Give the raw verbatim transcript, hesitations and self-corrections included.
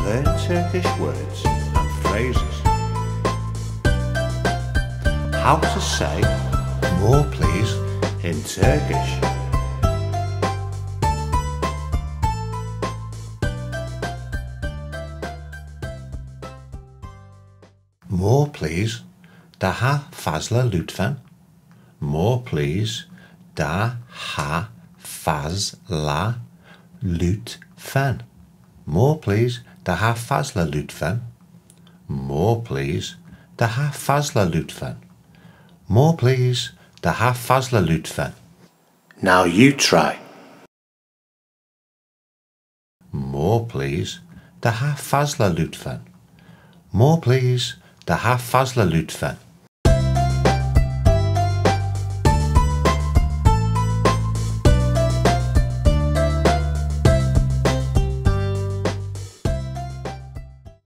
Learn Turkish words and phrases. How to say more please in Turkish. More please, daha fazla lütfen. More please, daha fazla lütfen. More please, daha fazla lütfen. More please, daha fazla lütfen. More please, daha fazla lütfen. Now you try. More please, daha fazla lütfen. More please, daha fazla lütfen.